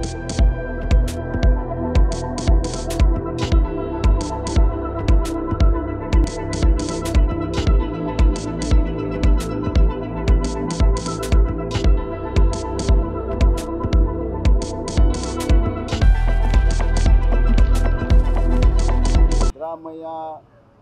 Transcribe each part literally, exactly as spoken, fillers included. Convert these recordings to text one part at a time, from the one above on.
Siddaramaiah,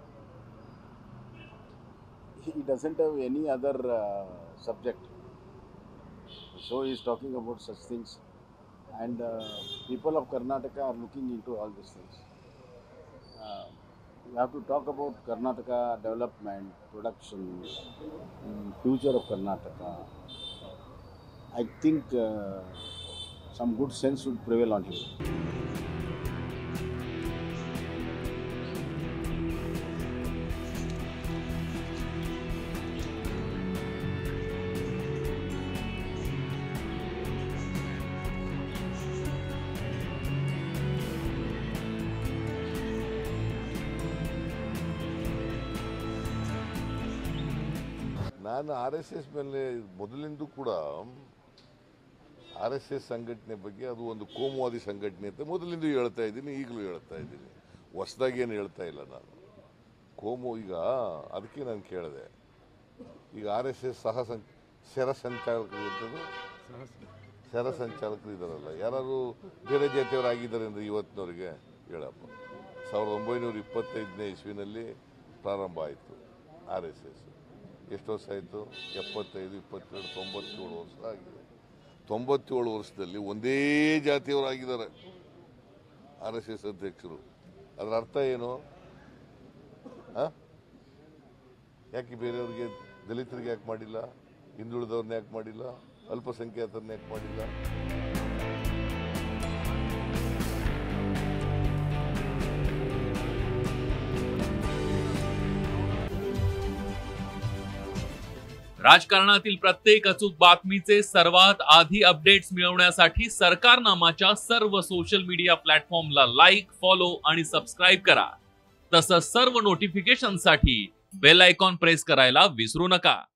he doesn't have any other uh, subject, so he is talking about such things, and uh, people of Karnataka are looking into all these things. Uh, we have to talk about Karnataka development, production, um, future of Karnataka. I think uh, some good sense would prevail on him. ನಾನು R S S ಮೇಲೆ ಮೊದಲಿಂದ ಕೂಡ R S S ಸಂಘಟನೆ ಬಗ್ಗೆ ಅದು ಒಂದು ಕೋಮುವಾದಿ ಸಂಘಟನೆ ಅಂತ ಮೊದಲಿಂದ ಹೇಳ್ತಾ ಇದ್ದೀನಿ, ಈಗಲೂ ಹೇಳ್ತಾ ಇದ್ದೀನಿ, ಹೊಸದಾಗಿ ಏನು ಹೇಳ್ತಾ ಇಲ್ಲ ನಾನು. ಕೋಮು ಈಗ ಅದಕ್ಕೆ ನಾನು ಕೇಳಿದೆ, ಈಗ ಆರ್ ಎಸ್ ಎಸ್ ಸಹ ಸಂ ಸೆರ ಸಂಚಾಲಕರು ಇರ್ತದ್ದು ಸೆರ ಸಂಚಾಲಕರು ಇದ್ದಾರಲ್ಲ, ಯಾರು ಬೇರೆ ಜಾತಿಯವರಾಗಿದ್ದಾರೆ ಅಂದರೆ ಇವತ್ತಿನವರಿಗೆ ಹೇಳಪ್ಪ. ಸಾವಿರದ ಒಂಬೈನೂರ ಇಪ್ಪತ್ತೈದನೇ ಇಸ್ವಿನಲ್ಲಿ ಪ್ರಾರಂಭ ಆಯಿತು ಆರ್ ಎಸ್ ಎಸ್. ಎಷ್ಟು ವರ್ಷ ಆಯಿತು? ಎಪ್ಪತ್ತೈದು ಇಪ್ಪತ್ತೆರಡು ತೊಂಬತ್ತೇಳು ವರ್ಷ ಆಗಿದೆ. ತೊಂಬತ್ತೇಳು ವರ್ಷದಲ್ಲಿ ಒಂದೇ ಜಾತಿಯವರಾಗಿದ್ದಾರೆ ಆರ್ ಎಸ್ ಎಸ್ ಅಧ್ಯಕ್ಷರು. ಅದರ ಅರ್ಥ ಏನು? ಯಾಕೆ ಬೇರೆಯವ್ರಿಗೆ, ದಲಿತರಿಗೆ ಯಾಕೆ ಮಾಡಿಲ್ಲ, ಹಿಂದುಳಿದವ್ರನ್ನ ಯಾಕೆ ಮಾಡಿಲ್ಲ, ಅಲ್ಪಸಂಖ್ಯಾತರನ್ನ ಯಾಕೆ ಮಾಡಿಲ್ಲ? राजकारणातील प्रत्येक अचूक बातमीचे सर्वात आधी अपडेट्स मिळवण्यासाठी सरकारनामाच्या सर्व सोशल मीडिया प्लॅटफॉर्मला लाईक, फॉलो आणि सबस्क्राइब करा. तसंच सर्व नोटिफिकेशनसाठी बेल आयकॉन प्रेस करायला विसरू नका.